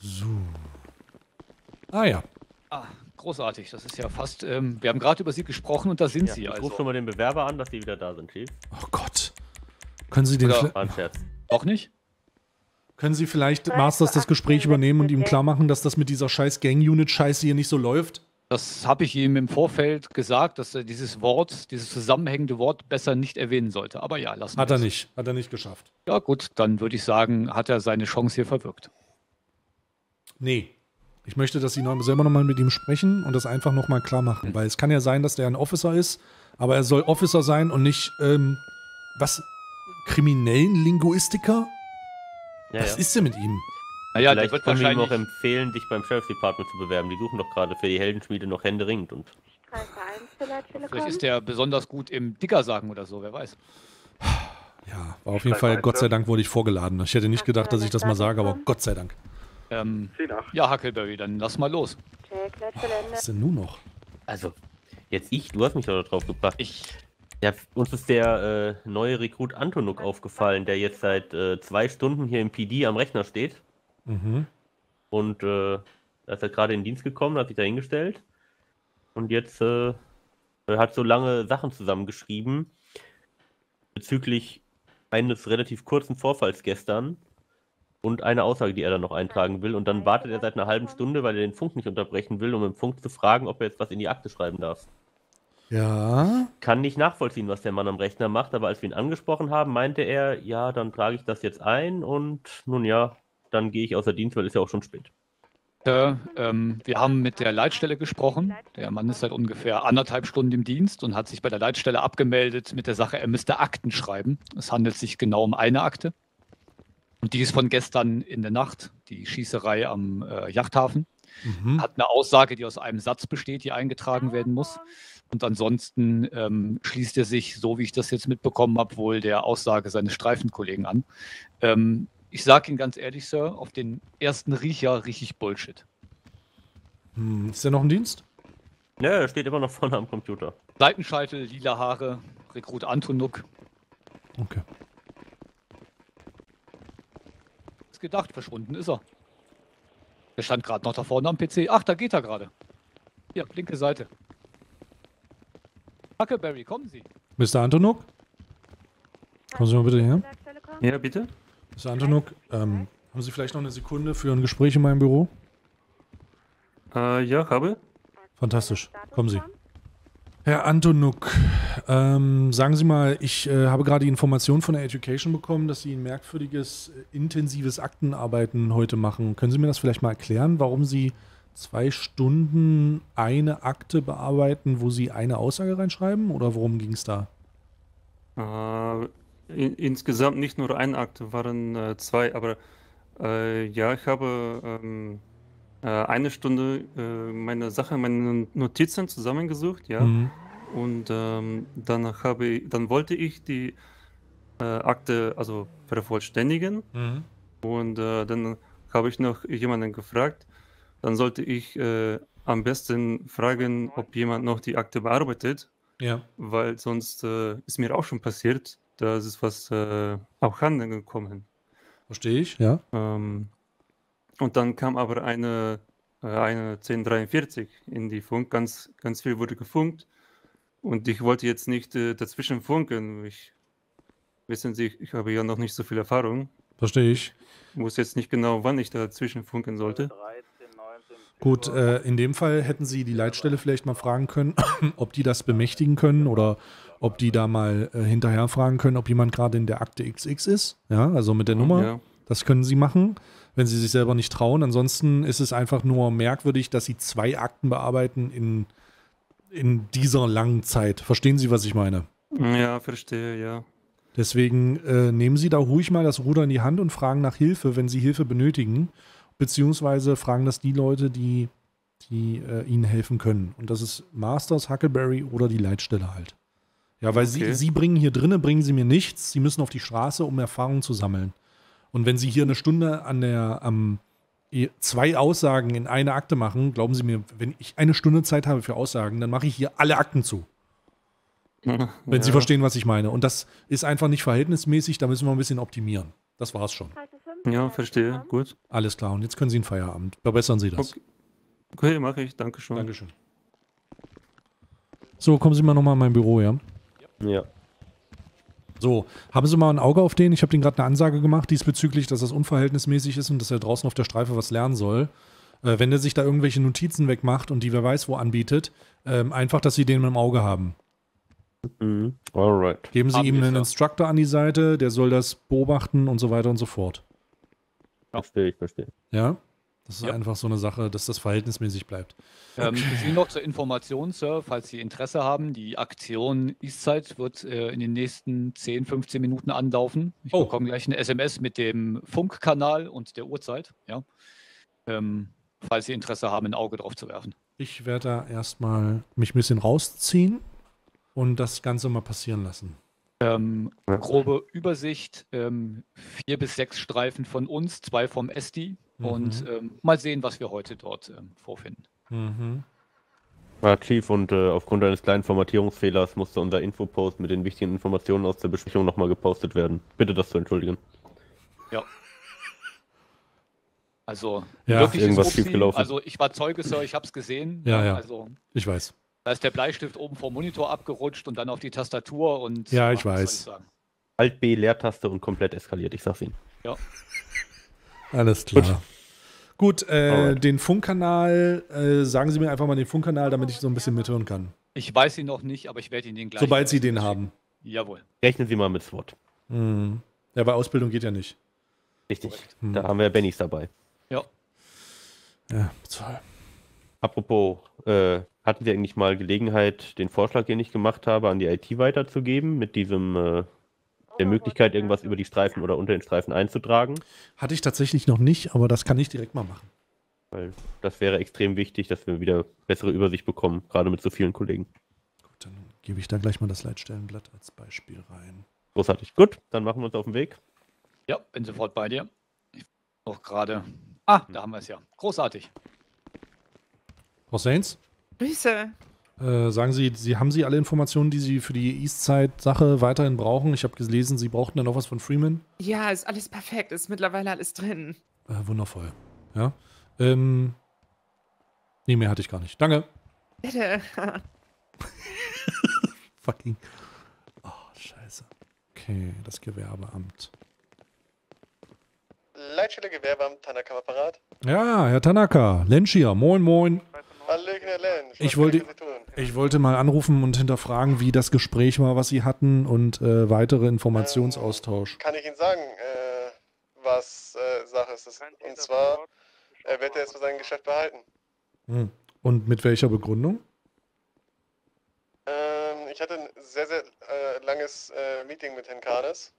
So. Ah ja. Ah, großartig. Das ist ja fast. Wir haben gerade über Sie gesprochen und da sind Ja, Sie. ich Also. rufe schon mal den Bewerber an, dass Sie wieder da sind, Chief. Oh Gott. Können Sie den Oder- War ein Scherz. Doch nicht? Können Sie vielleicht Masters das Gespräch übernehmen und ihm klar machen, dass das mit dieser scheiß Gang-Unit-Scheiße hier nicht so läuft? Das habe ich ihm im Vorfeld gesagt, dass er dieses Wort, dieses zusammenhängende Wort besser nicht erwähnen sollte. Aber ja, lassen wir Hat er es. nicht. Hat er nicht geschafft. Ja, gut, dann würde ich sagen, hat er seine Chance hier verwirkt. Nee. Ich möchte, dass Sie selber nochmal mit ihm sprechen und das einfach nochmal klar machen. Weil es kann ja sein, dass der ein Officer ist, aber er soll Officer sein und nicht, was? Kriminellen Linguistiker? Ja, Was ist denn mit ihm? Naja, der Vielleicht wird können wir ihm auch wahrscheinlich. empfehlen, dich beim Sheriff Department zu bewerben. Die suchen doch gerade für die Heldenschmiede noch händeringend. Und Vielleicht ist der besonders gut im Digger sagen oder so, wer weiß. Ja, war auf jeden Fall, Gott sei Dank wurde ich vorgeladen. Ich hätte nicht gedacht, dass ich das mal sage, aber Gott sei Dank. Ja, Huckleberry, dann lass mal los. Was ist denn nun noch? also, du hast mich doch drauf gebracht. Ja, uns ist der neue Rekrut Antonuk aufgefallen, der jetzt seit 2 Stunden hier im PD am Rechner steht. Mhm. Und da ist er gerade in den Dienst gekommen, hat sich da hingestellt. Und jetzt hat so lange Sachen zusammengeschrieben bezüglich eines relativ kurzen Vorfalls gestern und eine Aussage, die er dann noch eintragen will. Und dann wartet er seit einer halben Stunde, weil er den Funk nicht unterbrechen will, um im Funk zu fragen, ob er jetzt was in die Akte schreiben darf. Ja. Kann nicht nachvollziehen, was der Mann am Rechner macht, aber als wir ihn angesprochen haben, meinte er, ja, dann trage ich das jetzt ein und nun ja, dann gehe ich außer Dienst, weil es ja auch schon spät. Wir haben mit der Leitstelle gesprochen. Der Mann ist seit ungefähr 1,5 Stunden im Dienst und hat sich bei der Leitstelle abgemeldet mit der Sache, er müsste Akten schreiben. Es handelt sich genau um eine Akte. Und die ist von gestern in der Nacht, die Schießerei am Yachthafen. Hat eine Aussage, die aus einem Satz besteht, die eingetragen werden muss. Und ansonsten schließt er sich, so wie ich das jetzt mitbekommen habe, wohl der Aussage seines Streifenkollegen an. Ich sage Ihnen ganz ehrlich, Sir, auf den ersten Riecher rieche ich Bullshit. Ist der noch im Dienst? Ja, er steht immer noch vorne am Computer. Seitenscheitel, lila Haare, Rekrut Antonuk. Okay. Ist gedacht, verschwunden ist er. Der stand gerade noch da vorne am PC. Ach, da geht er gerade. Hier, linke Seite. Huckleberry, kommen Sie. Mr. Antonuk? Kommen Sie mal bitte her. Ja, bitte? Mr. Antonuk, haben Sie vielleicht noch eine Sekunde für ein Gespräch in meinem Büro? Ja, habe. Fantastisch. Kommen Sie. Herr Antonuk, sagen Sie mal, ich habe gerade die Information von der Education bekommen, dass Sie ein merkwürdiges, intensives Aktenarbeiten heute machen. Können Sie mir das vielleicht mal erklären, warum Sie 2 Stunden eine Akte bearbeiten, wo Sie eine Aussage reinschreiben? Oder worum ging es da? Insgesamt nicht nur ein Akt, waren 2, aber ja, ich habe eine Stunde meine Notizen zusammengesucht, ja. Und dann wollte ich die Akte also vervollständigen. Und dann habe ich noch jemanden gefragt. Dann sollte ich am besten fragen, ob jemand noch die Akte bearbeitet. Ja. Weil sonst ist mir auch schon passiert, da ist was auch gekommen. Verstehe ich, ja. Und dann kam aber eine 1043 in die Funk, ganz viel wurde gefunkt. Und ich wollte jetzt nicht dazwischen funken. Wissen Sie, ich habe ja noch nicht so viel Erfahrung. Verstehe ich. Ich wusste jetzt nicht genau, wann ich dazwischen funken sollte. Gut, in dem Fall hätten Sie die Leitstelle vielleicht mal fragen können, ob die das bemächtigen können oder ob die da mal hinterher fragen können, ob jemand gerade in der Akte XX ist. Ja, also mit der Nummer. Ja. Das können Sie machen, wenn Sie sich selber nicht trauen. Ansonsten ist es einfach nur merkwürdig, dass Sie 2 Akten bearbeiten in dieser langen Zeit. Verstehen Sie, was ich meine? Ja, verstehe, ja. Deswegen nehmen Sie da ruhig mal das Ruder in die Hand und fragen nach Hilfe, wenn Sie Hilfe benötigen. Beziehungsweise fragen das die Leute, die Ihnen helfen können. Und das ist Masters, Huckleberry oder die Leitstelle halt. Ja, weil Okay. Sie bringen hier drinnen, bringen Sie mir nichts. Sie müssen auf die Straße, um Erfahrung zu sammeln. Und wenn Sie hier eine Stunde 2 Aussagen in eine Akte machen, glauben Sie mir, wenn ich eine Stunde Zeit habe für Aussagen, dann mache ich hier alle Akten zu. Wenn Sie Ja. verstehen, was ich meine. Und das ist einfach nicht verhältnismäßig, da müssen wir ein bisschen optimieren. Das war's schon. Ja, verstehe. Gut. Alles klar, und jetzt können Sie in Feierabend. Verbessern Sie das. Okay, mache ich. Dankeschön. Dankeschön. So, kommen Sie mal nochmal in mein Büro, ja? Ja. So, haben Sie mal ein Auge auf den? Ich habe denen gerade eine Ansage gemacht diesbezüglich, dass das unverhältnismäßig ist und dass er draußen auf der Streife was lernen soll. Wenn er sich da irgendwelche Notizen wegmacht und die wer weiß wo anbietet, einfach, dass Sie den im Auge haben. Mhm. Alright. Geben Sie ihm einen Instructor an die Seite, der soll das beobachten und so weiter und so fort. Verstehe. Ja? Das ist einfach so eine Sache, dass das verhältnismäßig bleibt. Für Sie noch zur Information, Sir, falls Sie Interesse haben, die Aktion Eastside wird in den nächsten 10, 15 Minuten anlaufen. Ich bekomme gleich eine SMS mit dem Funkkanal und der Uhrzeit, ja. Falls Sie Interesse haben, ein Auge drauf zu werfen. Ich werde da erstmal mich ein bisschen rausziehen und das Ganze mal passieren lassen. Grobe Übersicht, 4 bis 6 Streifen von uns, 2 vom SD und mal sehen, was wir heute dort vorfinden. Ja, Chief, und aufgrund eines kleinen Formatierungsfehlers musste unser Infopost mit den wichtigen Informationen aus der Besprechung nochmal gepostet werden. Bitte das zu entschuldigen. Ja. Also, ja, wirklich irgendwas schiefgelaufen. Also, ich war Zeuge, Sir, ich habe es gesehen. Ja. Also, ich weiß. Da ist der Bleistift oben vom Monitor abgerutscht und dann auf die Tastatur und... Ja, ich weiß. Alt-B, Leertaste und komplett eskaliert, ich sag's Ihnen. Ja. Alles klar. Gut, den Funkkanal, sagen Sie mir einfach mal den Funkkanal, damit ich so ein bisschen mithören kann. Ich weiß ihn noch nicht, aber ich werde ihn den gleich... Sobald Sie den haben. Jawohl. Rechnen Sie mal mit SWAT. Ja, bei Ausbildung geht ja nicht. Richtig. Da haben wir Bennys dabei. Ja. Ja, toll. Apropos, hatten Sie eigentlich mal Gelegenheit, den Vorschlag, den ich gemacht habe, an die IT weiterzugeben, mit diesem der Möglichkeit, irgendwas über die Streifen oder unter den Streifen einzutragen? Hatte ich tatsächlich noch nicht, aber das kann ich direkt mal machen. Weil das wäre extrem wichtig, dass wir wieder bessere Übersicht bekommen, gerade mit so vielen Kollegen. Gut, dann gebe ich da gleich mal das Leitstellenblatt als Beispiel rein. Großartig. Gut, dann machen wir uns auf den Weg. Ja, bin sofort bei dir. Ich noch gerade... Ah, da haben wir es ja. Großartig. Frau Sainz? Grüße. Sagen Sie, haben Sie alle Informationen, die Sie für die Eastside-Sache weiterhin brauchen? Ich habe gelesen, Sie brauchten dann noch was von Freeman. Ja, ist alles perfekt. Ist mittlerweile alles drin. Wundervoll. Ja. Nee, mehr hatte ich gar nicht. Danke. Bitte. Fucking. Oh, scheiße. Okay, das Gewerbeamt. Leitstelle Gewerbeamt, Tanaka am Apparat. Ja, Herr Tanaka, Lensch hier. Moin, moin. Hallöchen, Herr Lensch. Ich wollte mal anrufen und hinterfragen, wie das Gespräch war, was Sie hatten und weitere Informationsaustausch. Kann ich Ihnen sagen, was Sache ist. Und zwar wird er jetzt für sein Geschäft behalten. Und mit welcher Begründung? Ich hatte ein sehr, sehr langes Meeting mit Herrn Karnes.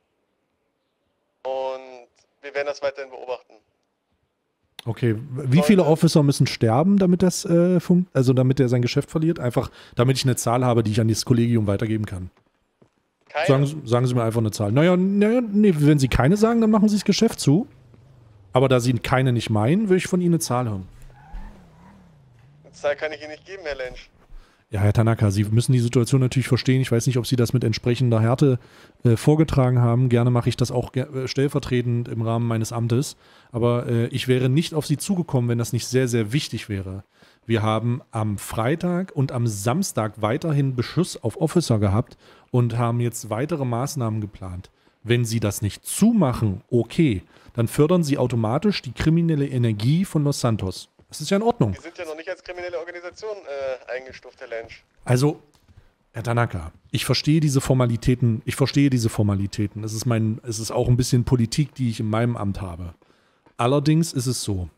Und wir werden das weiterhin beobachten. Okay, wie viele Officer müssen sterben, damit das damit er sein Geschäft verliert? Einfach, damit ich eine Zahl habe, die ich an das Kollegium weitergeben kann. Keine? Sagen Sie mir einfach eine Zahl. Naja, nee, wenn Sie keine sagen, dann machen Sie das Geschäft zu. Aber da Sie keine nicht meinen, will ich von Ihnen eine Zahl hören. Eine Zahl kann ich Ihnen nicht geben, Herr Lensch. Ja, Herr Tanaka, Sie müssen die Situation natürlich verstehen. Ich weiß nicht, ob Sie das mit entsprechender Härte vorgetragen haben. Gerne mache ich das auch stellvertretend im Rahmen meines Amtes. Aber ich wäre nicht auf Sie zugekommen, wenn das nicht sehr, sehr wichtig wäre. Wir haben am Freitag und am Samstag weiterhin Beschuss auf Officer gehabt und haben jetzt weitere Maßnahmen geplant. Wenn Sie das nicht zumachen, okay, dann fördern Sie automatisch die kriminelle Energie von Los Santos. Das ist ja in Ordnung. Wir sind ja noch nicht als kriminelle Organisation eingestuft, Herr Lensch. Also, Herr Tanaka, ich verstehe diese Formalitäten. Es ist auch ein bisschen Politik, die ich in meinem Amt habe. Allerdings ist es so.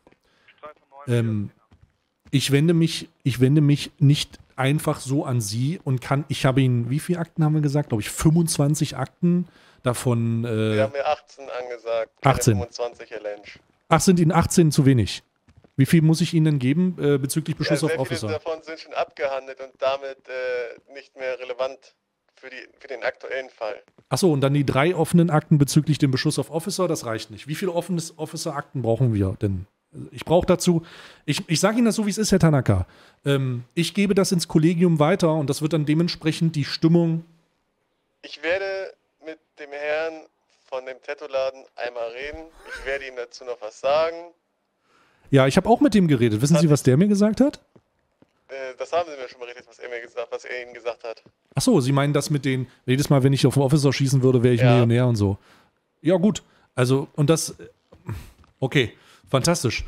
Ich wende mich nicht einfach so an Sie und ich habe Ihnen, wie viele Akten haben wir gesagt? Glaube ich 25 Akten. Davon. Wir haben mir 18 angesagt. 18. 25, Herr Lensch. Ach, sind Ihnen 18 zu wenig? Wie viel muss ich Ihnen denn geben bezüglich Beschuss auf Officer? Viele davon sind schon abgehandelt und damit nicht mehr relevant für den aktuellen Fall. Achso, und dann die 3 offenen Akten bezüglich dem Beschuss auf Officer, das reicht nicht. Wie viele offene Officer-Akten brauchen wir denn? Ich brauche dazu, ich sage Ihnen das so, wie es ist, Herr Tanaka. Ich gebe das ins Kollegium weiter und das wird dann dementsprechend die Stimmung... Ich werde mit dem Herrn von von dem Tattoo-Laden einmal reden. Ich werde ihm dazu noch was sagen. Ja, ich habe auch mit dem geredet. Wissen Sie, was der mir gesagt hat? Das haben Sie mir schon berichtet, was er Ihnen gesagt hat. Ach so, Sie meinen das mit den, jedes Mal, wenn ich auf den Officer schießen würde, wäre ich Millionär und so. Ja, gut. Also, und das, okay, fantastisch.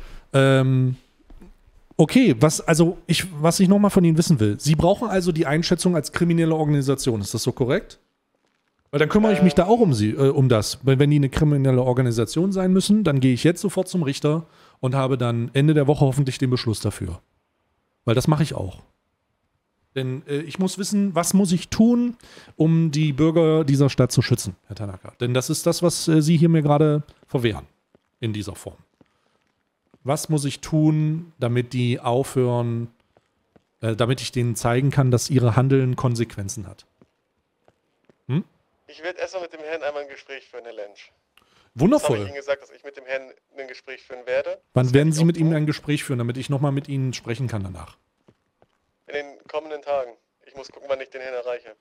Okay, was ich nochmal von Ihnen wissen will. Sie brauchen also die Einschätzung als kriminelle Organisation, ist das so korrekt? Weil dann kümmere ich mich da auch um das. Weil wenn die eine kriminelle Organisation sein müssen, dann gehe ich jetzt sofort zum Richter und habe dann Ende der Woche hoffentlich den Beschluss dafür. Weil das mache ich auch. Denn ich muss wissen, was muss ich tun, um die Bürger dieser Stadt zu schützen, Herr Tanaka. Denn das ist das, was Sie hier mir gerade verwehren. In dieser Form. Was muss ich tun, damit die aufhören, damit ich denen zeigen kann, dass ihre Handeln Konsequenzen hat? Ich werde erstmal mit dem Herrn einmal ein Gespräch führen, Herr Lensch. Wundervoll. Das habe ich Ihnen gesagt, dass ich mit dem Herrn ein Gespräch führen werde. Wann werden Sie mit ihm ein Gespräch führen, damit ich nochmal mit Ihnen sprechen kann danach? In den kommenden Tagen. Ich muss gucken, wann ich den Herrn erreiche.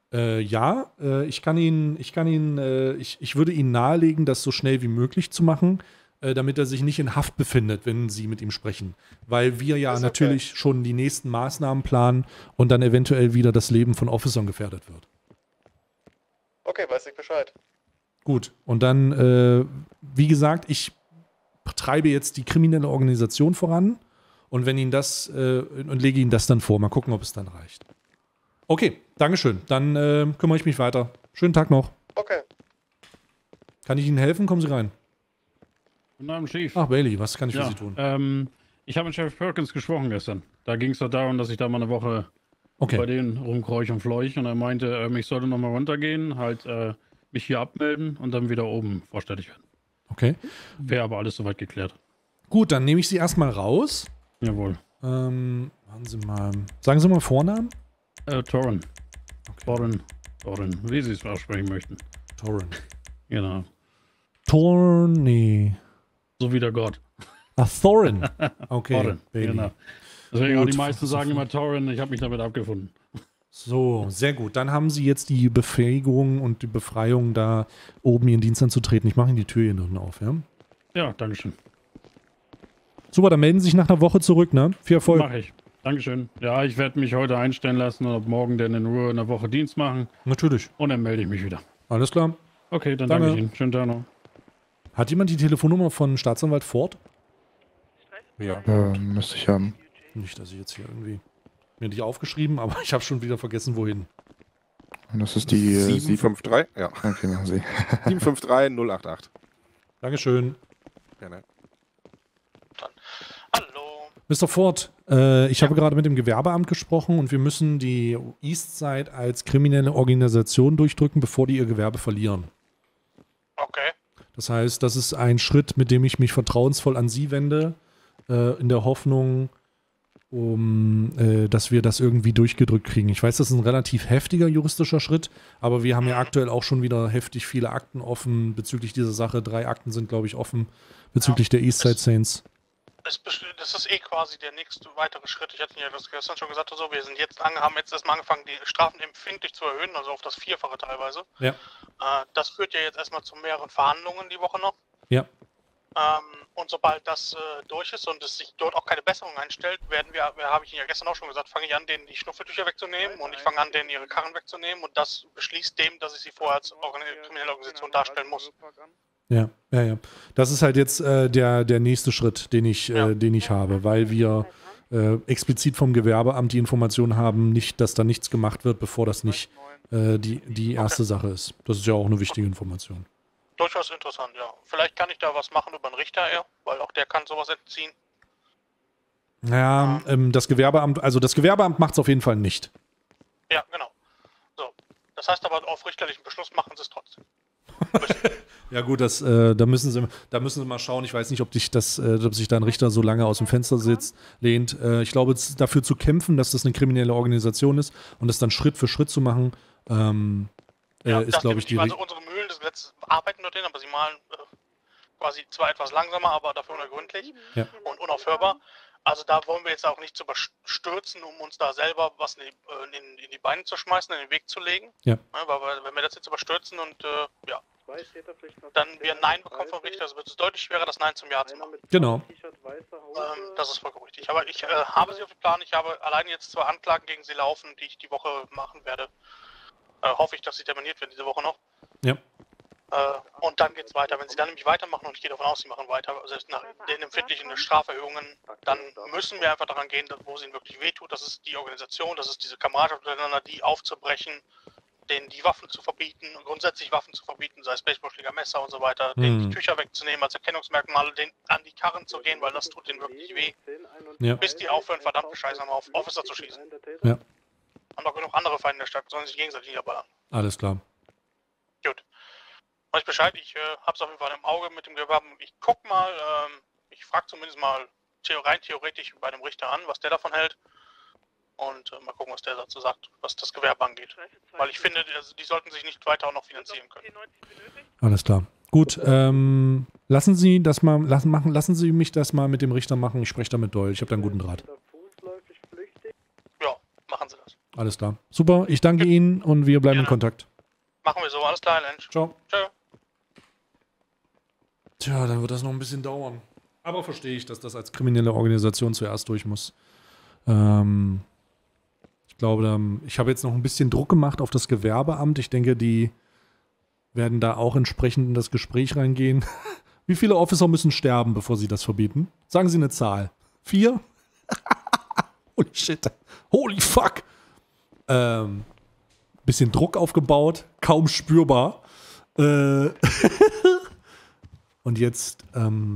Ich würde Ihnen nahelegen, das so schnell wie möglich zu machen, damit er sich nicht in Haft befindet, wenn Sie mit ihm sprechen. Weil wir ja natürlich schon die nächsten Maßnahmen planen und dann eventuell wieder das Leben von Officern gefährdet wird. Okay, weiß ich Bescheid. Gut, und dann, wie gesagt, ich treibe jetzt die kriminelle Organisation voran und wenn Ihnen das, und lege Ihnen das dann vor. Mal gucken, ob es dann reicht. Okay, Dankeschön. Dann kümmere ich mich weiter. Schönen Tag noch. Okay. Kann ich Ihnen helfen? Kommen Sie rein. Guten Abend, Chief. Ach, Bailey, was kann ich für Sie tun? Ich habe mit Sheriff Perkins gesprochen gestern. Da ging es doch darum, dass ich da mal eine Woche bei denen rumkreuch und fleuch und er meinte, ich sollte nochmal runtergehen, halt mich hier abmelden und dann wieder oben vorstellig werden. Okay. Wäre aber alles soweit geklärt. Gut, dann nehme ich Sie erstmal raus. Jawohl. Warten Sie mal. Sagen Sie mal Vornamen? Torren. Okay. Torren, wie Sie es aussprechen möchten. Torren. Genau. Torni. So wie der Gott. Ach, Thorin. Okay. Torren, genau. Deswegen auch die meisten sagen immer Torren, ich habe mich damit abgefunden. So, sehr gut. Dann haben Sie jetzt die Befähigung und die Befreiung, da oben Ihren Dienst anzutreten. Ich mache Ihnen die Tür hier unten auf, ja? Ja, dankeschön. Super, dann melden Sie sich nach einer Woche zurück, ne? Viel Erfolg. Mach ich. Dankeschön. Ja, ich werde mich heute einstellen lassen und ab morgen dann in Ruhe eine Woche Dienst machen. Natürlich. Und dann melde ich mich wieder. Alles klar. Okay, dann danke ich Ihnen. Schönen Tag noch. Hat jemand die Telefonnummer von Staatsanwalt Ford? Ja, müsste ich haben. Nicht, dass ich jetzt hier irgendwie mir nicht aufgeschrieben, aber ich habe schon wieder vergessen, wohin. Und das ist die 753? Ja. Okay, machen Sie. 753 088. Dankeschön. Gerne. Hallo. Mr. Ford, ich habe gerade mit dem Gewerbeamt gesprochen und wir müssen die Eastside als kriminelle Organisation durchdrücken, bevor die ihr Gewerbe verlieren. Okay. Das heißt, das ist ein Schritt, mit dem ich mich vertrauensvoll an Sie wende, in der Hoffnung, dass wir das irgendwie durchgedrückt kriegen. Ich weiß, das ist ein relativ heftiger juristischer Schritt, aber wir haben ja aktuell auch schon wieder heftig viele Akten offen bezüglich dieser Sache. 3 Akten sind, glaube ich, offen bezüglich der Eastside Saints. Das ist eh quasi der nächste weitere Schritt. Ich hatte ja das gestern schon gesagt, so, wir sind haben jetzt erstmal angefangen, die Strafen empfindlich zu erhöhen, also auf das 4-fache teilweise. Ja. Das führt ja jetzt erstmal zu mehreren Verhandlungen die Woche noch. Ja. Und sobald das durch ist und es sich dort auch keine Besserung einstellt, habe ich Ihnen ja gestern auch schon gesagt, fange ich an, denen die Schnuffeltücher wegzunehmen und ich fange an, denen ihre Karren wegzunehmen und das beschließt dem, dass ich sie vorher als kriminelle Organisation darstellen muss. Ja. Das ist halt jetzt der nächste Schritt, den ich habe, weil wir explizit vom Gewerbeamt die Information haben, nicht, dass da nichts gemacht wird, bevor das nicht die erste Sache ist. Das ist ja auch eine wichtige Information. Durchaus interessant, ja. Vielleicht kann ich da was machen über einen Richter eher, weil auch der kann sowas entziehen. Ja, das Gewerbeamt macht es auf jeden Fall nicht. Ja, genau. So. Das heißt aber, auf richterlichen Beschluss machen sie es trotzdem. Ja gut, da müssen sie mal schauen. Ich weiß nicht, ob sich da ein Richter so lange aus dem Fenster lehnt. Ich glaube, dafür zu kämpfen, dass das eine kriminelle Organisation ist und das dann Schritt für Schritt zu machen, ist, glaube ich, die... Also unsere Mühlen des Gesetzes arbeiten nur drin, aber sie malen quasi zwar etwas langsamer, aber dafür unergründlich und unaufhörbar. Also da wollen wir jetzt auch nicht zu überstürzen, um uns da selber was in die Beine zu schmeißen, in den Weg zu legen. Ja. Weil wenn wir das jetzt überstürzen und dann wir ein Nein bekommen vom Richter, also wird es deutlich schwerer, das Nein zum Ja zu machen. Genau. Das ist vollkommen richtig. Aber ich habe sie auf dem Plan. Ich habe allein jetzt 2 Anklagen gegen sie laufen, die ich die Woche machen werde. Hoffe ich, dass sie terminiert werden diese Woche noch. Ja. Und dann geht's weiter. Wenn sie dann nämlich weitermachen, und ich gehe davon aus, sie machen weiter, selbst nach den empfindlichen Straferhöhungen, dann müssen wir einfach daran gehen, wo es ihnen wirklich wehtut. Das ist die Organisation, das ist diese Kameradschaft miteinander, die aufzubrechen, denen die Waffen zu verbieten, grundsätzlich Waffen zu verbieten, sei es Baseballschläger, Messer und so weiter, denen die Tücher wegzunehmen als Erkennungsmerkmale, denen an die Karren zu gehen, weil das tut denen wirklich weh, bis die aufhören, verdammte Scheiße mal auf Officer zu schießen. Ja. Haben doch genug andere Feinde in der Stadt, sollen sich gegenseitig niederballern. Alles klar. Gut. Weiß ich Bescheid, ich hab's auf jeden Fall im Auge mit dem Gewerbe. Ich guck mal, ich frage zumindest mal rein theoretisch bei dem Richter an, was der davon hält. Und mal gucken, was der dazu sagt, was das Gewerbe angeht. Weil ich finde, die sollten sich nicht weiter auch noch finanzieren können. Alles klar. Gut, lassen Sie mich das mal mit dem Richter machen. Ich spreche da mit Doyle. Ich habe da einen guten Draht. Ja, machen Sie das. Alles klar. Super, ich danke Ihnen und wir bleiben in Kontakt. Machen wir so, alles klar, Lensch. Ciao. Tschö. Tja, dann wird das noch ein bisschen dauern. Aber verstehe ich, dass das als kriminelle Organisation zuerst durch muss. Ich glaube, ich habe jetzt noch ein bisschen Druck gemacht auf das Gewerbeamt. Ich denke, die werden da auch entsprechend in das Gespräch reingehen. Wie viele Officer müssen sterben, bevor sie das verbieten? Sagen Sie eine Zahl. 4? Holy shit. Holy fuck. Bisschen Druck aufgebaut. Kaum spürbar. Und jetzt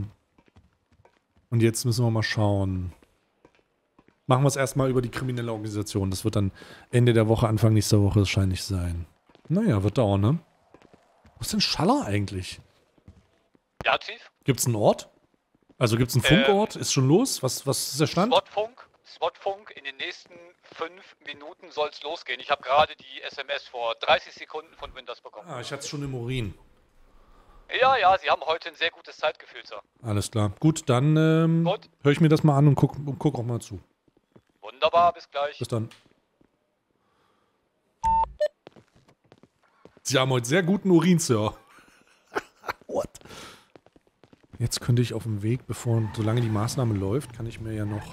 müssen wir mal schauen. Machen wir es erstmal über die kriminelle Organisation. Das wird dann Ende der Woche, Anfang nächster Woche wahrscheinlich sein. Naja, wird dauern, ne? Wo ist denn Schaller eigentlich? Ja, Chief? Gibt's einen Ort? Also gibt's einen Funkort? Ist schon los? Was ist der Stand? SWAT-Funk, in den nächsten 5 Minuten soll es losgehen. Ich habe gerade die SMS vor 30 Sekunden von Winters bekommen. Ah, ich hatte es schon im Urin. Ja, Sie haben heute ein sehr gutes Zeitgefühl, Sir. Alles klar. Gut, dann höre ich mir das mal an und guck auch mal zu. Wunderbar, bis gleich. Bis dann. Sie haben heute sehr guten Urin, Sir. What? Jetzt könnte ich auf dem Weg, solange die Maßnahme läuft, kann ich mir mal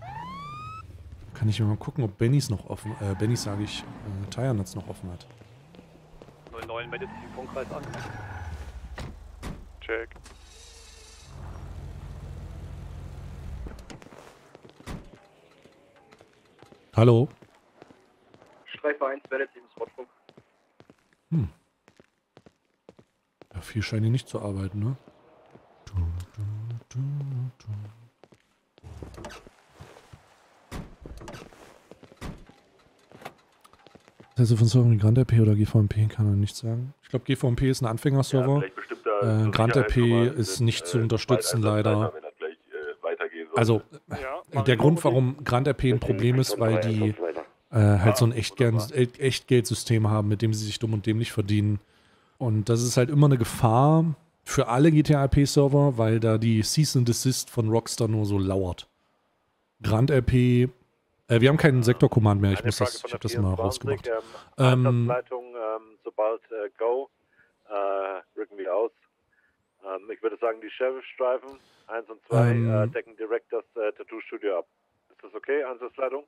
gucken, ob Bennys noch offen, Bennys sage ich, Tyrnuts noch offen hat. 09 meldet sich im Funkkreis an. Check. Hallo? Streife 1 meldet sich im SWAT-Funk. Ja, viel scheint hier nicht zu arbeiten, ne? Also von Server Grand RP oder GVMP kann man nichts sagen. Ich glaube, GVMP ist ein Anfängerserver. Grand RP ist nicht zu unterstützen, leider. Also, der Grund, warum Grand RP ein Problem ist, weil die halt so ein Echtgeldsystem haben, mit dem sie sich dumm und dämlich verdienen. Und das ist halt immer eine Gefahr für alle GTA-RP-Server, weil da die Cease and Desist von Rockstar nur so lauert. Grand RP, wir haben keinen Sektor-Command mehr, ich habe das mal rausgemacht. Einsatzleitung, sobald Go, rücken wir aus. Ich würde sagen, die Sheriff-Streifen 1 und 2 decken direkt das Tattoo-Studio ab. Ist das okay, Einsatzleitung?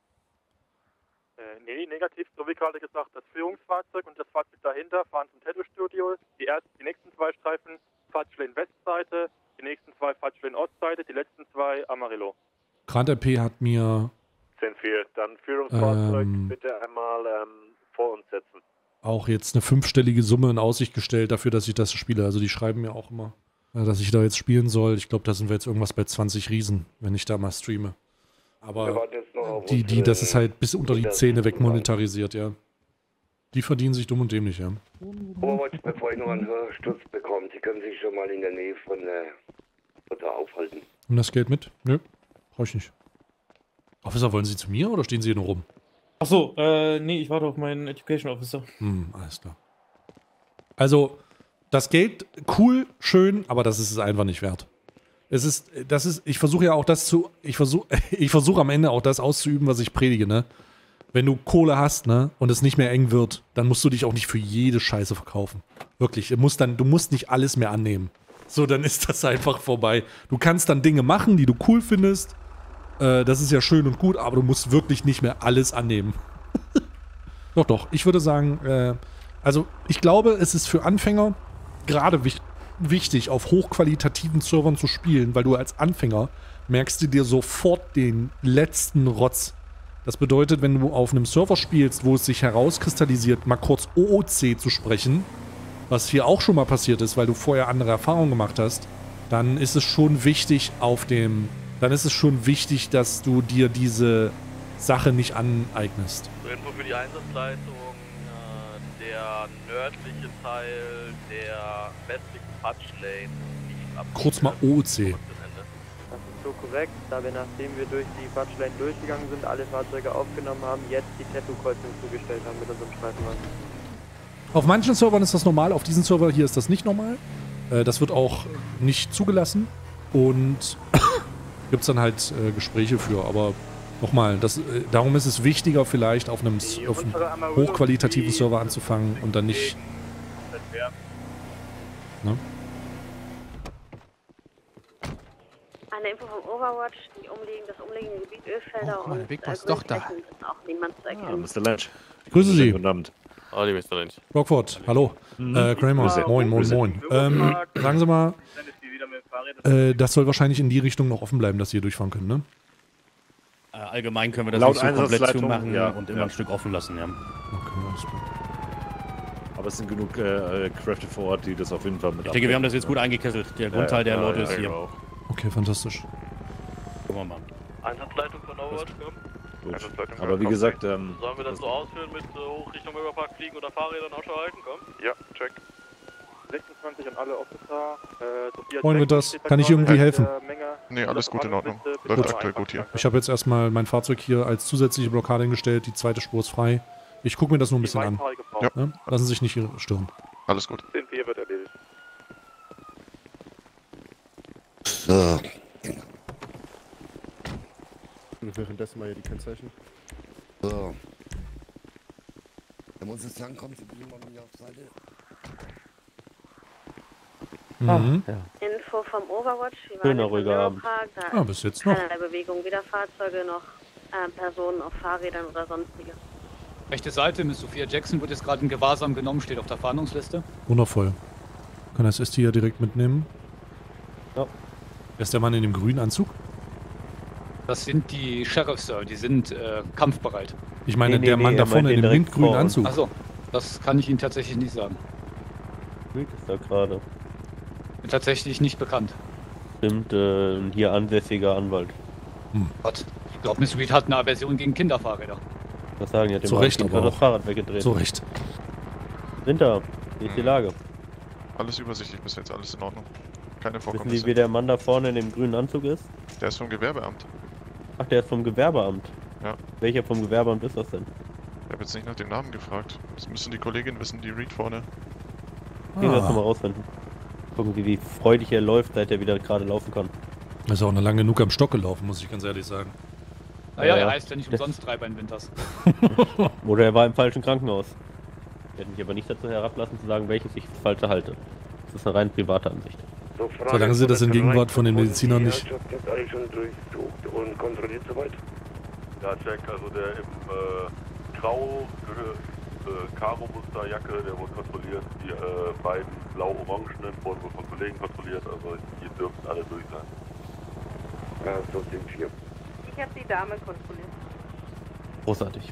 Nee, negativ, so wie gerade gesagt, das Führungsfahrzeug und das Fahrzeug dahinter fahren zum Tattoo-Studio. Die nächsten 2 Streifen Fahrtstelle Westseite, die nächsten 2 Fahrtstellen Ostseite, die letzten 2 Amarillo. Grand RP hat mir 10-4, dann Führungsfahrzeug bitte einmal vor uns setzen. Auch jetzt eine 5-stellige Summe in Aussicht gestellt dafür, dass ich das spiele. Also die schreiben mir auch immer, dass ich da jetzt spielen soll. Ich glaube, da sind wir jetzt irgendwas bei 20 Riesen, wenn ich da mal streame. Aber das ist halt bis unter die Zähne wegmonetarisiert, ja. Die verdienen sich dumm und dämlich, ja. Overwatch, bevor ich noch einen Hörsturz bekomme, Sie können sich schon mal in der Nähe von da aufhalten. Und das Geld mit? Nö, brauche ich nicht. Officer, wollen Sie zu mir oder stehen Sie hier nur rum? Achso, nee, ich warte auf meinen Education Officer. Alles klar. Also, das Geld, cool, schön, aber das ist es einfach nicht wert. ich versuche ja auch ich versuche am Ende auch das auszuüben, was ich predige, ne? Wenn du Kohle hast, ne, und es nicht mehr eng wird, dann musst du dich auch nicht für jede Scheiße verkaufen. Wirklich, du musst nicht alles mehr annehmen. So, dann ist das einfach vorbei. Du kannst dann Dinge machen, die du cool findest. Das ist ja schön und gut, aber du musst wirklich nicht mehr alles annehmen. Doch, ich würde sagen, also ich glaube, es ist für Anfänger gerade wichtig, auf hochqualitativen Servern zu spielen, weil du als Anfänger merkst du dir sofort den letzten Rotz. Das bedeutet, wenn du auf einem Server spielst, wo es sich herauskristallisiert, mal kurz OOC zu sprechen, was hier auch schon mal passiert ist, weil du vorher andere Erfahrungen gemacht hast, dann ist es schon wichtig dass du dir diese Sache nicht aneignest. Info für die Einsatzleitung, der nördliche Teil der westlichen Patchlane nicht ab. Kurz mal OOC. Das ist so korrekt, da wir nachdem wir durch die Patchlane durchgegangen sind, alle Fahrzeuge aufgenommen haben, jetzt die Tattoo-Kreuzung zugestellt haben mit unserem Streifenwagen. Auf manchen Servern ist das normal, auf diesem Server hier ist das nicht normal. Das wird auch nicht zugelassen und gibt es dann halt Gespräche für, aber nochmal, darum ist es wichtiger vielleicht auf einem hochqualitativen Server anzufangen und dann nicht... Ne? Eine Info vom Overwatch, das umliegende Gebiet Ölfelder und Big Boss doch da. ist auch niemand zu erkennen. Mr. Lynch. Grüße Sie. Guten Abend. Hallo, Mr. Lynch. Rockford, hallo. Kramer, moin. Sagen Sie mal, das soll wahrscheinlich in die Richtung noch offen bleiben, dass Sie hier durchfahren können, ne? Allgemein können wir das Laut nicht so komplett Einsatzleitung, zumachen ja, und immer ein Stück offen lassen, ja. Okay, alles klar. Aber es sind genug Kräfte vor Ort, die das auf jeden Fall mit Ich denke, wir haben das jetzt gut eingekesselt. Der Grundteil der Leute ist hier. Genau. Okay, fantastisch. Gucken wir mal. Einsatzleitung von Overwatch, komm. Gut. Aber wie gesagt, sollen wir das so ausführen mit Hochrichtung Überpark fliegen oder Fahrrädern Ausschau halten, komm? Ja, check. 26 an alle Officer. Moin Winters, kann ich irgendwie helfen? Nee, alles gut in Ordnung. Läuft aktuell gut hier. Ich habe jetzt erstmal mein Fahrzeug hier als zusätzliche Blockade hingestellt, die zweite Spur ist frei. Ich gucke mir das nur ein bisschen an. Ja. Ne? Lassen Sie sich nicht stören. Alles gut. 10-4 wird erledigt. So. Währenddessen mal hier die Kennzeichen. So. Wenn uns jetzt langkommt, sind wir mal auf Seite. Mhm. Info vom Overwatch, wir waren Schöner, ruhiger Abend. da bis jetzt noch. keinerlei Bewegung, weder Fahrzeuge noch Personen auf Fahrrädern oder sonstige. Rechte Seite, Miss Sophia Jackson wird jetzt gerade in Gewahrsam genommen, steht auf der Fahndungsliste. Wundervoll. Kann das ST ja direkt mitnehmen. Ja. Wer ist der Mann in dem grünen Anzug? Das sind die Sheriffs, Sir, die sind kampfbereit. Ich meine, der Mann da vorne in dem mintgrünen Anzug. Achso, das kann ich Ihnen tatsächlich nicht sagen. Ist da gerade. Bin tatsächlich nicht bekannt. Stimmt, hier ansässiger Anwalt. Gott, ich glaube, Miss Reed hat eine Aversion gegen Kinderfahrräder. Was sagen die? Hat dem Zu Recht, gerade aber das Fahrrad weggedreht. Zu Recht. Winter, wie ist die Lage? Alles übersichtlich bis jetzt, alles in Ordnung. Keine Wissen Vorkommnisse. Sie, wie der Mann da vorne in dem grünen Anzug ist? Der ist vom Gewerbeamt. Ach, der ist vom Gewerbeamt? Ja. Welcher vom Gewerbeamt ist das denn? Ich habe jetzt nicht nach dem Namen gefragt. Das müssen die Kolleginnen wissen, die Reed vorne. Gehen wir das nochmal rausfinden. Gucken, wie freudig er läuft, seit er wieder gerade laufen kann. Er ist auch noch lange genug am Stock gelaufen, muss ich ganz ehrlich sagen. Naja, er heißt ja nicht umsonst Treiber Winters. Oder er war im falschen Krankenhaus. Ich werde mich aber nicht dazu herablassen zu sagen, welches ich das falsche halte. Das ist eine rein private Ansicht. So, Solange Sie das in Gegenwart von den Medizinern nicht... Das alles schon durchsucht und kontrolliert soweit? Ja, check, also der im grau Karo-Musterjacke, der wurde kontrolliert. Die beiden blau-orangenen wurden wohl von Kollegen kontrolliert, also hier dürften alle durch sein. Ja, so sind 4. Ich habe die Dame kontrolliert. Großartig.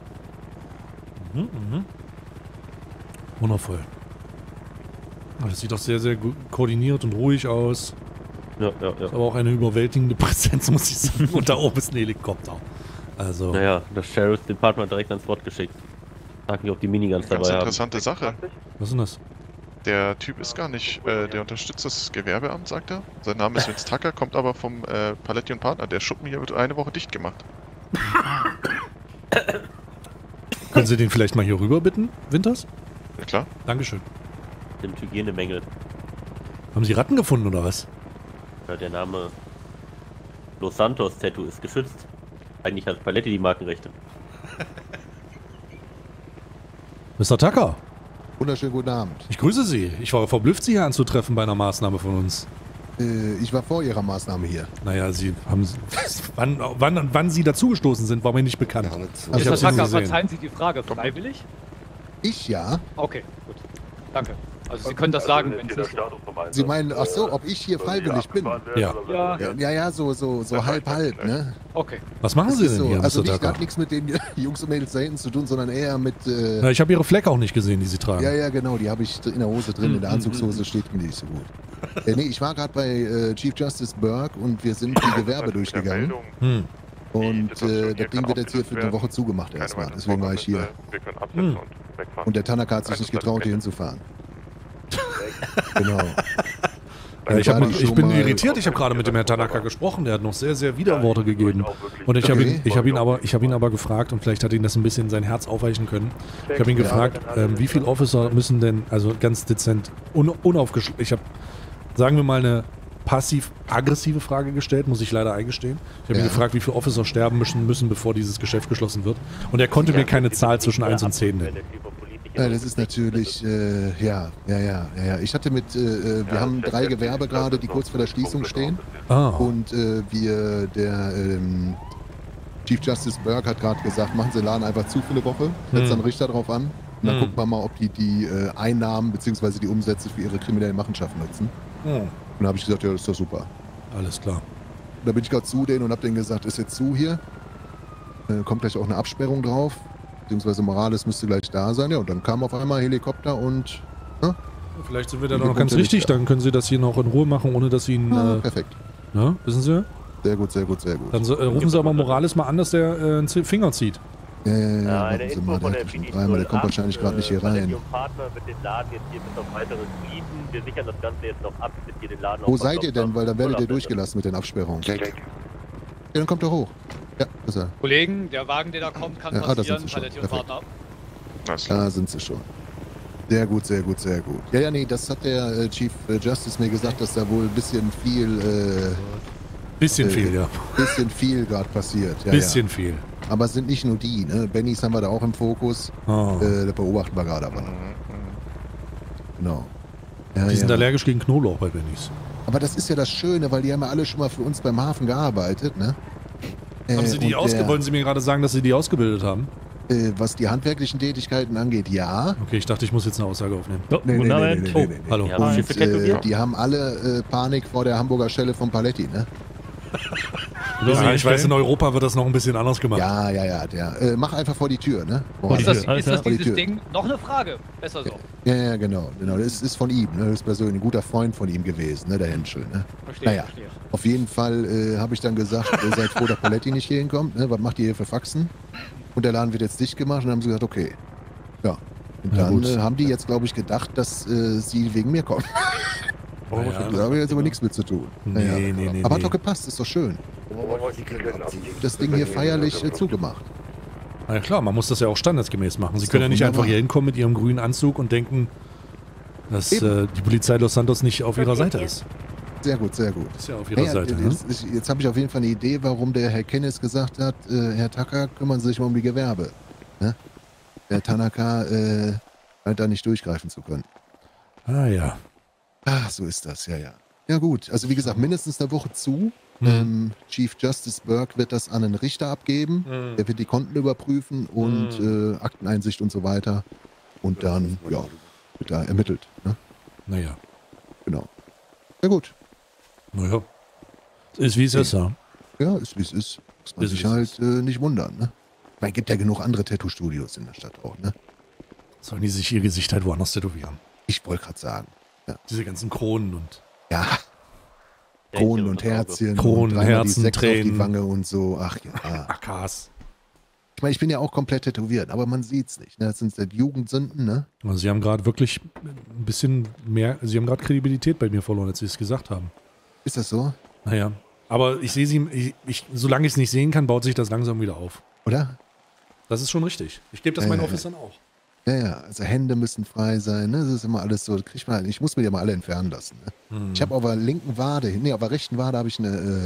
Wundervoll. Das sieht doch sehr, sehr gut koordiniert und ruhig aus. Ja. Ist aber auch eine überwältigende Präsenz, muss ich sagen. Und da oben ist ein Helikopter. Also. Naja, das Sheriff's Department direkt ans Wort geschickt. Frag mich, ob die Miniguns dabei haben. Ganz interessante Sache. Was ist denn das? Der Typ ist gar nicht, der unterstützt das Gewerbeamt, sagt er. Sein Name ist Vince Tucker, kommt aber vom Paletti und Partner. Der Schuppen hier wird eine Woche dicht gemacht. Können Sie den vielleicht mal hier rüber bitten, Winters? Ja klar. Dankeschön. Dem Hygienemängel. Haben Sie Ratten gefunden oder was? Ja, der Name Los Santos Tattoo ist geschützt. Eigentlich hat Paletti die Markenrechte. Mr. Tucker. Wunderschönen guten Abend. Ich grüße Sie. Ich war verblüfft, Sie hier anzutreffen bei einer Maßnahme von uns. Ich war vor Ihrer Maßnahme hier. Naja, Sie haben... wann Sie dazugestoßen sind, war mir nicht bekannt. Ja, Mr. Tucker, verzeihen Sie die Frage. Freiwillig? Ich ja. Okay, gut. Danke. Also Sie können das sagen, wenn Sie... Sie meinen, ach so, ob ich hier freiwillig bin? Ja. Ja, so halb, ne? Okay. Was machen Sie denn hier, Mr. Also Tucker? hat nichts mit den Jungs und Mädels da hinten zu tun, sondern eher mit... Ja, ich habe Ihre Flecke auch nicht gesehen, die Sie tragen. Ja, genau, die habe ich in der Hose drin, in der Anzugshose steht mir nicht so gut. Nee, ich war gerade bei Chief Justice Burke und wir sind die Gewerbe durchgegangen. Und das Ding wird jetzt hier für eine Woche zugemacht erstmal, deswegen war ich hier. Und der Tanaka hat sich nicht getraut, hier hinzufahren. Genau. Ja, ich bin irritiert, ich habe gerade mit dem Herrn Tanaka gesprochen, der hat noch sehr, sehr Widerworte gegeben. Und ich habe ihn aber gefragt, und vielleicht hat ihn das ein bisschen sein Herz aufweichen können. Ich habe ihn gefragt, wie viele Officer müssen denn, also ganz dezent, ich habe, sagen wir mal, eine passiv-aggressive Frage gestellt, muss ich leider eingestehen. Ich habe ihn gefragt, wie viele Officer sterben müssen, bevor dieses Geschäft geschlossen wird. Und er konnte mir keine Zahl zwischen 1 und 10 nennen. Ja, das ist natürlich, ja. Ich hatte wir haben 3 Gewerbe gerade, die kurz vor der Schließung stehen. Und der Chief Justice Burke hat gerade gesagt, machen Sie den Laden einfach zu für eine Woche, setzt dann Richter drauf an. Und dann gucken wir mal, ob die Einnahmen bzw. die Umsätze für ihre kriminellen Machenschaften nutzen. Und dann habe ich gesagt, ja, das ist doch super. Alles klar. Und da bin ich gerade zu denen und habe denen gesagt, ist jetzt zu hier. Kommt gleich auch eine Absperrung drauf. Beziehungsweise Morales müsste gleich da sein. Ja, und dann kam auf einmal Helikopter und... Vielleicht sind wir da noch ganz richtig. Dann können Sie das hier noch in Ruhe machen, ohne dass Sie ihn... perfekt. Ne? Wissen Sie? Sehr gut. Dann rufen Sie aber Morales mal an, dass der einen Finger zieht. Ja, warten Sie mal, der hat schon 3-mal, der kommt wahrscheinlich gerade nicht hier rein. Wo seid ihr denn? Weil dann werdet ihr durchgelassen mit den Absperrungen. Ja, dann kommt er hoch. Ja, ist er. Kollegen, der Wagen, der da kommt, kann passieren. Paletti und Partner. Da sind sie schon. Sehr gut. Ja, nee, das hat der Chief Justice mir gesagt, dass da wohl ein bisschen viel... Bisschen viel gerade passiert. Ja, bisschen viel. Aber es sind nicht nur die, ne? Bennys haben wir da auch im Fokus. Da beobachten wir gerade aber noch. Genau. Ja, die sind allergisch gegen Knoblauch bei Bennys. Aber das ist ja das Schöne, weil die haben ja alle schon mal für uns beim Hafen gearbeitet, ne? Haben Sie die wollen Sie mir gerade sagen, dass Sie die ausgebildet haben? Was die handwerklichen Tätigkeiten angeht, ja. Okay, ich dachte, ich muss jetzt eine Aussage aufnehmen. Nee. Hallo. Und die haben alle Panik vor der Hamburger Schelle von Paletti, ne? Ja, ich weiß, in Europa wird das noch ein bisschen anders gemacht. Ja. Mach einfach vor die Tür, ne? Ist das dieses Ding? Noch eine Frage. Besser so. Ja, genau. Das ist von ihm, ne? Das ist persönlich ein guter Freund von ihm gewesen, ne? Der Henschel, ne? Verstehe. Auf jeden Fall habe ich dann gesagt, ihr seid froh, dass Paletti nicht hier hinkommt, ne? Was macht ihr hier für Faxen? Und der Laden wird jetzt dicht gemacht und dann haben sie gesagt, okay. Ja. Und dann haben die jetzt, glaube ich, gedacht, dass sie wegen mir kommen. Da habe ich jetzt aber nichts mit zu tun. Nee. Aber hat doch gepasst, ist doch schön. Das Ding hier feierlich zugemacht. Na ja, klar, man muss das ja auch standesgemäß machen. Sie können ja nicht einfach hier hinkommen mit Ihrem grünen Anzug und denken, dass die Polizei Los Santos nicht auf Ihrer Seite ist. Sehr gut. Ist ja auf Ihrer Seite. Ne? Jetzt habe ich auf jeden Fall eine Idee, warum der Herr Kennis gesagt hat, Herr Tucker, kümmern Sie sich mal um die Gewerbe. Ne? Der Tanaka scheint da nicht durchgreifen zu können. Ah ja. Ach, so ist das, ja. Ja gut, also wie gesagt, mindestens eine Woche zu. Chief Justice Burke wird das an einen Richter abgeben. Der wird die Konten überprüfen und Akteneinsicht und so weiter. Und dann, wird da ermittelt. Ne? Naja. Genau. Ja gut. Naja. Ist wie es ist, ja. Ja, ist wie es ist. Muss man sich halt nicht wundern, ne? Es gibt ja genug andere Tattoo-Studios in der Stadt auch, ne? Sollen die sich ihr Gesicht halt woanders tätowieren? Ich wollte gerade sagen. Ja. Diese ganzen Kronen und... Ja. Kronen und Herzchen. Kronen, und Herzen, die Tränen. auf die Wange und so. Ach ja. AKs. Ich meine, ich bin ja auch komplett tätowiert, aber man sieht's nicht. Ne? Das sind Jugendsünden, ne? Also Sie haben gerade wirklich ein bisschen mehr... Sie haben gerade Kredibilität bei mir verloren, als Sie es gesagt haben. Ist das so? Naja. Aber ich sehe Sie... solange ich es nicht sehen kann, baut sich das langsam wieder auf. Oder? Das ist schon richtig. Ich gebe das meinen Officern auch. Ja, also Hände müssen frei sein, ne? Das ist immer alles so, ich muss mir die mal alle entfernen lassen. Ne? Ich habe auf der linken Wade, auf der rechten Wade habe ich eine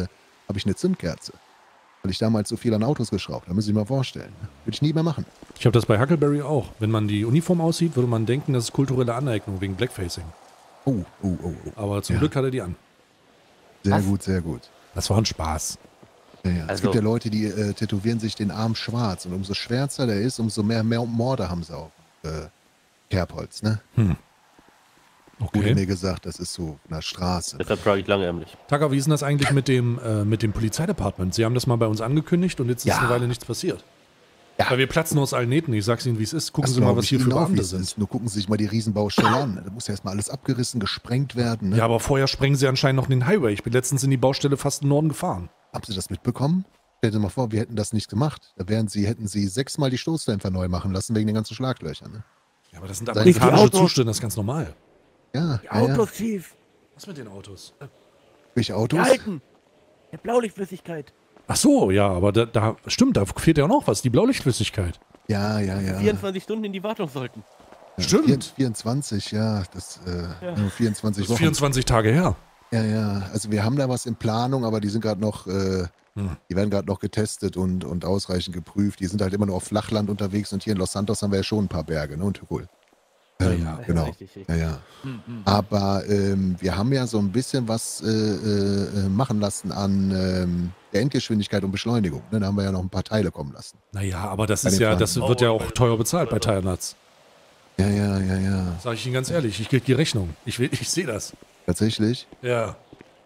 habe ich eine Zündkerze. Weil ich damals so viel an Autos geschraubt habe. Müssen Sie sich mal vorstellen. Würde ich nie mehr machen. Ich habe das bei Huckleberry auch. Wenn man die Uniform aussieht, würde man denken, das ist kulturelle Aneignung wegen Blackfacing. Oh. Aber zum Glück hat er die an. Sehr gut, sehr gut. Das war ein Spaß. Ja. Es Also- gibt ja Leute, die tätowieren sich den Arm schwarz. Und umso schwärzer der ist, umso mehr Morde haben sie auf Kerbholz, ne? Okay. Wurde mir gesagt, das ist so eine Straße. Deshalb trage ich langärmlich. Tucker, wie ist denn das eigentlich mit dem Polizeidepartement? Sie haben das mal bei uns angekündigt und jetzt ist eine Weile nichts passiert. Ja. Weil wir platzen aus allen Nähten. Ich sag's Ihnen, wie es ist. Gucken Sie mal, was hier für Beamte sind. Nur gucken Sie sich mal die Riesenbaustelle an. Da muss ja erstmal alles abgerissen, gesprengt werden. Ne? Ja, aber vorher sprengen Sie anscheinend noch den Highway. Ich bin letztens in die Baustelle fast im Norden gefahren. Haben Sie das mitbekommen? Stell dir mal vor, wir hätten das nicht gemacht. Da hätten Sie 6-mal die Stoßdämpfer neu machen lassen wegen den ganzen Schlaglöchern. Ne? Ja, aber das sind amerikanische Zustände, das ist ganz normal. Ja, Die Autos, Chief. Was mit den Autos? Welche Autos? Die alten. Der Blaulichtflüssigkeit. Ach so, ja, aber da stimmt, da fehlt ja auch noch was, die Blaulichtflüssigkeit. Ja. 24 Stunden in die Wartung sollten. Stimmt. 24, ja. Nur 24 Das Wochen. ist 24 Tage her. Ja. Also wir haben da was in Planung, aber die sind gerade noch, die werden gerade noch getestet und ausreichend geprüft. Die sind halt immer nur auf Flachland unterwegs und hier in Los Santos haben wir ja schon ein paar Berge, ne? Und Tirol. Ja, genau. Richtig. Ja. Aber wir haben ja so ein bisschen was machen lassen an der Endgeschwindigkeit und Beschleunigung. Ne? Da haben wir ja noch ein paar Teile kommen lassen. Naja, aber das ist ja, das wird ja auch teuer bezahlt bei Tire Nuts. Ja. Sag ich Ihnen ganz ehrlich, ich krieg die Rechnung. Ich sehe das. Tatsächlich? Ja.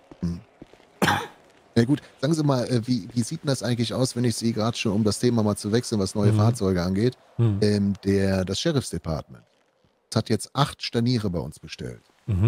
Ja gut, sagen Sie mal, wie sieht denn das eigentlich aus, wenn ich Sie gerade schon, um das Thema mal zu wechseln, was neue Fahrzeuge angeht, das Sheriff's Department. Das hat jetzt 8 Staniere bei uns bestellt.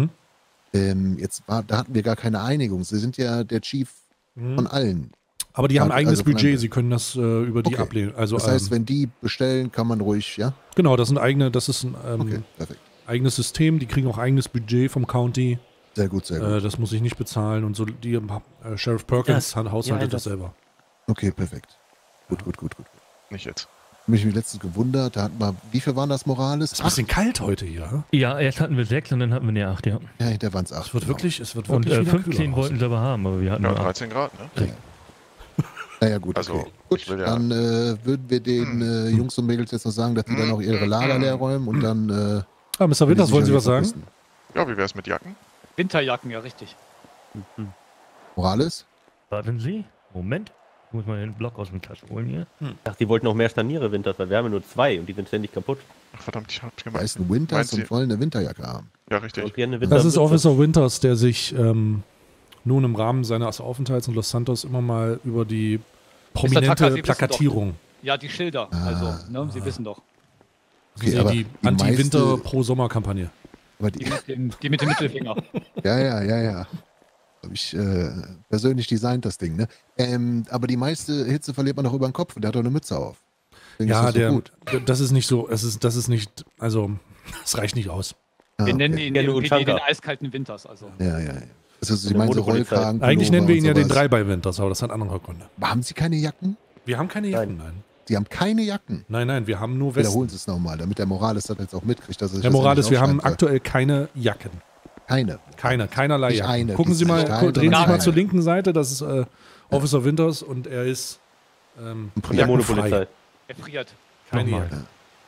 Da hatten wir gar keine Einigung. Sie sind ja der Chief von allen. Aber die haben ein eigenes also Budget, sie können das über die ablehnen. Also, das heißt, wenn die bestellen, kann man ruhig, ja? Genau, das ist ein eigenes System, die kriegen auch eigenes Budget vom County. Sehr gut. Das muss ich nicht bezahlen und so die Sheriff Perkins haushaltet das selber. Okay, perfekt. Gut. Nicht jetzt. Mich letztens gewundert, da hatten wir, wie viel waren das Morales? Es ist ein bisschen kalt heute hier. Ja, erst hatten wir 6 und dann hatten wir 8, ja. Ja, hinterher waren es 8. Es wird wirklich und wieder 15 kühler wollten sie aber haben, aber wir hatten nur 13 Grad, ne? Ja. Naja, gut. Also, okay. Gut, dann würden wir den Jungs und Mädels jetzt noch sagen, dass die dann auch ihre Lager leer räumen und dann. Mr. Winters, wollen Sie was sagen? Ja, wie wär's mit Jacken? Winterjacken, ja, richtig. Morales? Warten Sie, Moment. Ich muss mal den Block aus dem Tasche holen hier. Ach, die wollten noch mehr Staniere Winters, weil wir haben ja nur 2 und die sind ständig kaputt. Ach, verdammt, ich hab Da gemeint. ist ein Winters und wollen eine Winterjacke haben. Ja, richtig. Das ist Officer Winters, der sich nun im Rahmen seines Aufenthalts in Los Santos immer mal über die prominente Mr. Tucker, Sie Plakatierung. wissen doch. Ja, die Schilder. Also, ne, Sie wissen doch. Okay, aber die die Anti-Winter-Pro-Sommer-Kampagne. Die mit dem Mittelfinger. Ja. Habe ich persönlich designt, das Ding, ne? Aber die meiste Hitze verliert man doch über den Kopf und der hat doch eine Mütze auf. Ja, gut. das ist nicht so, das ist nicht, also, das reicht nicht aus. Wir nennen ihn den eiskalten Winters. Also. Ja. Also, Sie meinen so Rollkragen. Eigentlich nennen wir ihn ja den 3-bei-Winters, aber das hat andere Gründe. Haben Sie keine Jacken? Wir haben keine Jacken, nein. Sie haben keine Jacken? Nein, wir haben nur Westen. Wiederholen Sie es nochmal, damit der Morales das jetzt auch mitkriegt. Dass Herr Morales, wir haben aktuell keine Jacken. Keinerlei Nicht Jacken. eine, Gucken Sie mal, drehen drehen Sie mal zur linken Seite, das ist Officer Winters und er ist jackenfrei. Er friert. Keine Jacke.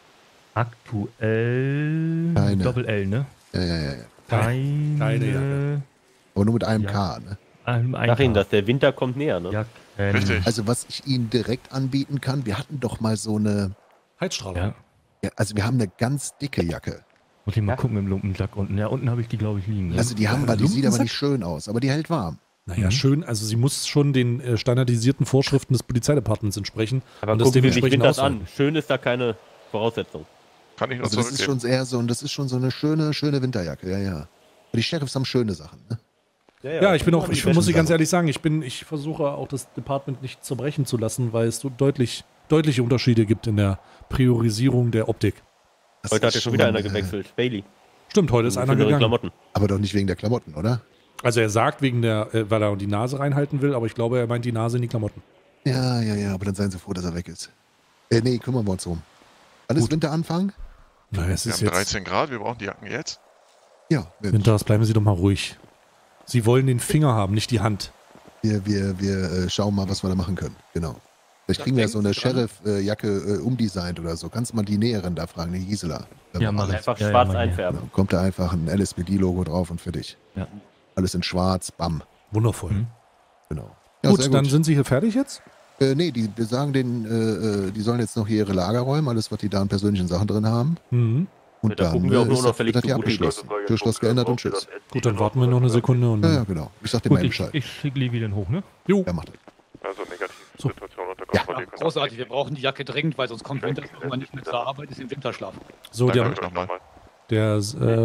Aktuell Keine. Doppel-L, ne? Ja. Keine Jacke. Aber nur mit einem K, ne? Sag Ihnen das, der Winter kommt näher, ne? Richtig. Also was ich Ihnen direkt anbieten kann, wir hatten doch mal so eine Heizstrahler. Ja, also wir haben eine ganz dicke Jacke. Muss ich mal gucken im Lumpensack unten. Ja, unten habe ich die, glaube ich, liegen. Ne? Also die haben wir, die sieht aber nicht schön aus, aber die hält warm. Naja, schön, also sie muss schon den standardisierten Vorschriften des Polizeidepartements entsprechen. Aber und das gucken Sie sich dementsprechend Winters ausfallen. an. Schön ist da keine Voraussetzung. Kann ich noch Also das ist schon eher so, und das ist schon so eine schöne Winterjacke, ja. Aber die Sheriffs haben schöne Sachen, ne? Ja, ich muss ich ganz ehrlich sagen, ich versuche auch das Department nicht zerbrechen zu lassen, weil es so deutliche Unterschiede gibt in der Priorisierung der Optik. Heute hat ja schon wieder einer gewechselt. Bailey. Stimmt, heute ist einer gegangen. Klamotten. Aber doch nicht wegen der Klamotten, oder? Also er sagt wegen weil er die Nase reinhalten will, aber ich glaube, er meint die Nase in die Klamotten. Ja, aber dann seien Sie froh, dass er weg ist. Nee, kümmern wir uns drum. Alles Winteranfang? Na, es Wir ist haben jetzt 13 Grad, wir brauchen die Jacken jetzt. Ja. Winters, bleiben Sie doch mal ruhig. Sie wollen den Finger haben, nicht die Hand. Wir schauen mal, was wir da machen können. Genau. Vielleicht kriegen wir so eine Sheriff-Jacke umdesignt oder so. Kannst du mal die Näherin da fragen, die Gisela. Ja, mal einfach schwarz einfärben. Genau. Kommt da einfach ein LSPD-Logo drauf und für dich. Ja. Alles in schwarz, bam. Wundervoll. Genau. Ja, gut, dann sind Sie hier fertig jetzt? Nee, die sagen denen, die sollen jetzt noch hier ihre Lager räumen, alles, was die da an persönlichen Sachen drin haben. Mhm. Und dann wird das hier abgeschlossen. Türschloss geändert und tschüss. Gut, dann warten wir noch eine Sekunde. Und ja, genau. Ich sag dir mal Bescheid. Ich schicke Levi den hoch, ne? Jo. Er macht das. Also negativ. So. Situation unter Kontrolle. Ja, großartig, wir brauchen die Jacke dringend, weil sonst kommt Winter, wenn man nicht mehr zur Arbeit ist, im Winterschlaf. So, der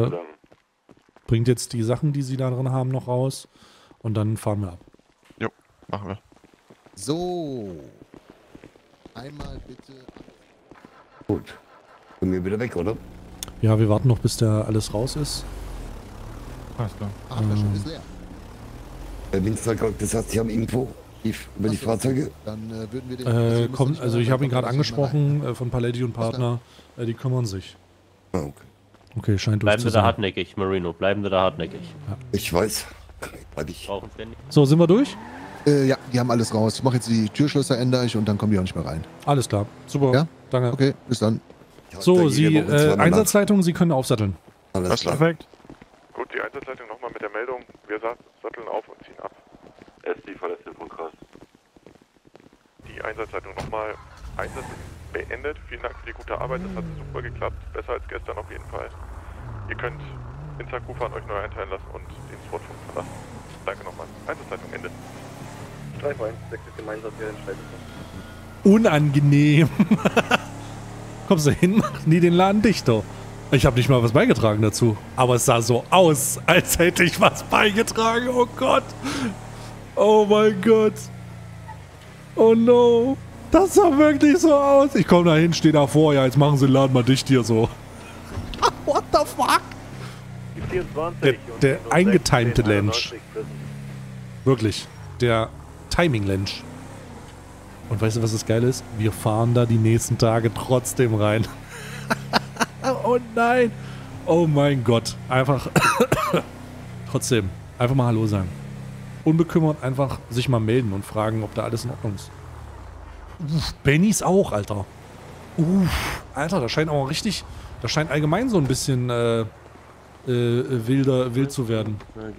bringt jetzt die Sachen, die Sie da drin haben, noch raus. Und dann fahren wir ab. Jo, machen wir. So. Einmal bitte. Gut. Sind wir wieder weg, oder? Ja, wir warten noch, bis da alles raus ist. Alles klar. Ach, das schon ist leer. Winster, das heißt, Sie haben Info über die Fahrzeuge? Dann würden wir den... also ich habe ihn gerade angesprochen, von Paletti und Partner. Die kümmern sich. Ah, okay. Okay, scheint durch Bleiben zu Sie da sein. hartnäckig, Marino. Bleiben Sie da hartnäckig. Ja. Ich weiß. Bleib ich. So, sind wir durch? Ja, die haben alles raus. Ich mache jetzt die Türschlösser, ändere ich und dann kommen die auch nicht mehr rein. Alles klar. Super. Ja? Danke. Okay, bis dann. So, Sie, Einsatzleitung, Sie können aufsatteln. Alles klar. Perfekt. Gut, die Einsatzleitung nochmal mit der Meldung. Wir satteln auf und ziehen ab. SD verlässt den Fundkreis. Die Einsatzleitung nochmal. Einsatz ist beendet. Vielen Dank für die gute Arbeit. Das hat super geklappt. Besser als gestern auf jeden Fall. Ihr könnt in Zakufan euch neu einteilen lassen und den Sportfunk verlassen. Danke nochmal. Einsatzleitung Ende. Streif 1, 6 ist im Einsatz, wir entscheiden. Unangenehm. Kommst du hin, mach nie den Laden dichter. Ich habe nicht mal was beigetragen dazu. Aber es sah so aus, als hätte ich was beigetragen. Oh Gott. Oh mein Gott. Oh no. Das sah wirklich so aus. Ich komme da hin, stehe davor. Ja, jetzt machen sie den Laden mal dicht hier so. What the fuck? Der eingetimte Lensch. Wirklich. Der Timing-Lensch. Und weißt du, was das Geile ist? Wir fahren da die nächsten Tage trotzdem rein. Oh nein. Oh mein Gott. Einfach. Trotzdem. Einfach mal Hallo sagen. Unbekümmert einfach sich mal melden und fragen, ob da alles in Ordnung ist. Bennys auch, Alter. Alter, da scheint auch richtig. Da scheint allgemein so ein bisschen wild zu werden.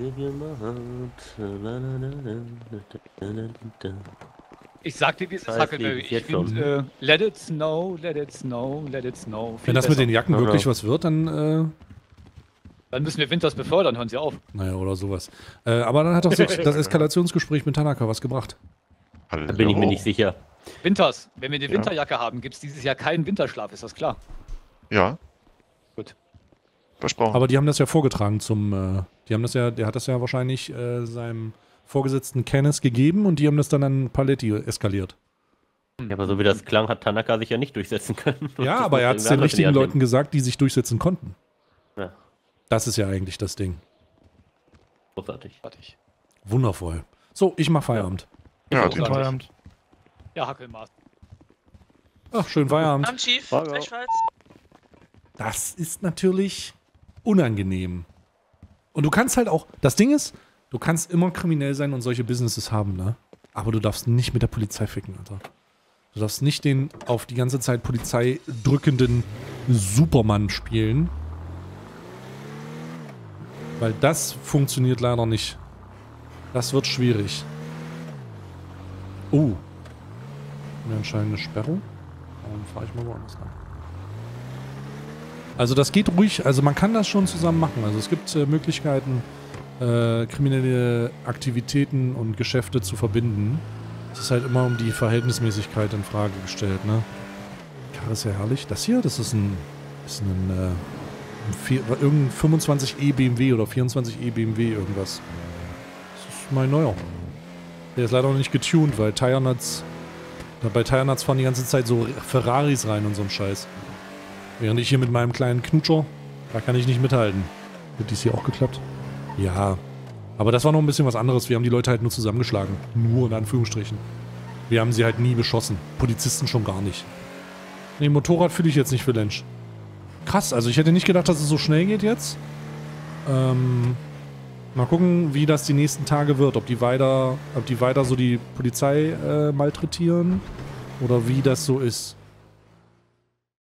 Ich sag dir, wie es ist, Huckleberry. Ich finde, let it snow, let it snow, let it snow. Wenn das mit den Jacken wirklich was wird, dann müssen wir Winters befördern, hören Sie auf. Naja, oder sowas. Aber dann hat doch das Eskalationsgespräch mit Tanaka was gebracht. Da bin ich mir nicht sicher. Winters, wenn wir eine Winterjacke haben, gibt es dieses Jahr keinen Winterschlaf, ist das klar? Ja. Gut. Versprochen. Aber die haben das ja vorgetragen zum, der hat das ja wahrscheinlich seinem Vorgesetzten Kenneth gegeben und die haben das dann an Paletti eskaliert. Ja, aber so wie das klang, hat Tanaka sich ja nicht durchsetzen können. Ja, aber er hat es den richtigen Leuten gesagt, die sich durchsetzen konnten. Ja. Das ist ja eigentlich das Ding. Großartig. Wundervoll. So, ich mach Feierabend. Ja, Feierabend. Ja, Hackelmaß. Ach, schönen Feierabend. Am Chief, gleichfalls. Das ist natürlich unangenehm. Und du kannst halt auch, das Ding ist, du kannst immer kriminell sein und solche Businesses haben, ne? Aber du darfst nicht mit der Polizei ficken, Alter. Du darfst nicht den auf die ganze Zeit Polizei drückenden Supermann spielen. Weil das funktioniert leider nicht. Das wird schwierig. Mir anscheinend eine Sperrung. Dann fahre ich mal woanders lang. Also das geht ruhig, also man kann das schon zusammen machen. Also es gibt Möglichkeiten, kriminelle Aktivitäten und Geschäfte zu verbinden. Es ist halt immer um die Verhältnismäßigkeit in Frage gestellt, ne? Die Karre ist ja herrlich. Das hier, das ist irgendein 25e BMW oder 24e BMW irgendwas. Das ist mein neuer. Der ist leider noch nicht getuned, weil bei Tire-Nuts fahren die ganze Zeit so Ferraris rein und so ein Scheiß. Während ich hier mit meinem kleinen Knutscher, da kann ich nicht mithalten. Wird dies hier auch geklappt? Ja. Aber das war noch ein bisschen was anderes. Wir haben die Leute halt nur zusammengeschlagen. Nur in Anführungsstrichen. Wir haben sie halt nie beschossen. Polizisten schon gar nicht. Nee, Motorrad fühle ich jetzt nicht für Lensch. Krass, also ich hätte nicht gedacht, dass es so schnell geht jetzt. Mal gucken, wie das die nächsten Tage wird. Ob die weiter so die Polizei malträtieren oder wie das so ist.